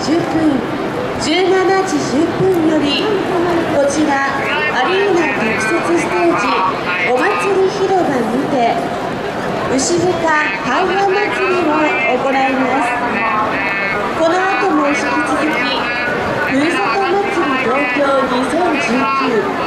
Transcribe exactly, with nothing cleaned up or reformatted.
じゅっぷん、じゅうしちじじゅっぷんよりこちらアリーナ特設ステージお祭り広場にて牛深ハイハ祭りを行います。この後も引き続きふるさと祭り東京にせんじゅうきゅう